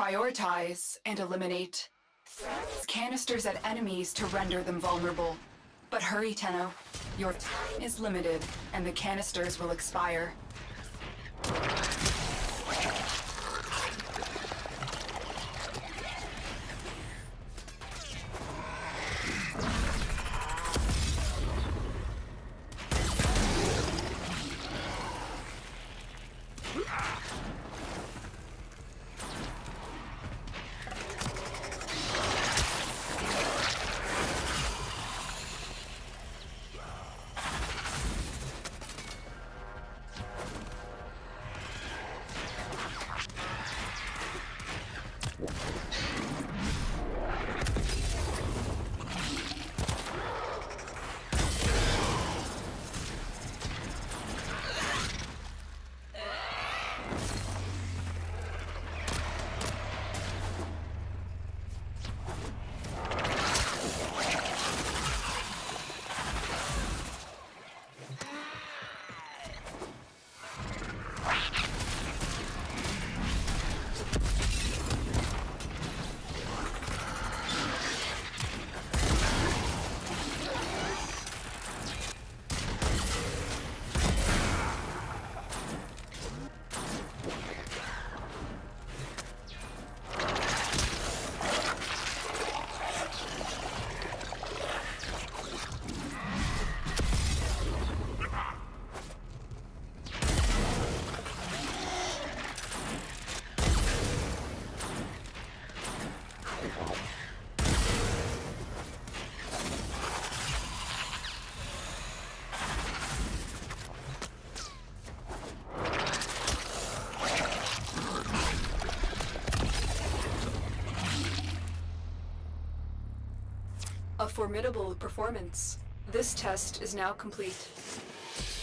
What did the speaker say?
Prioritize and eliminate. Canisters at enemies to render them vulnerable. But hurry, Tenno. Your time is limited, and the canisters will expire. A formidable performance. This test is now complete.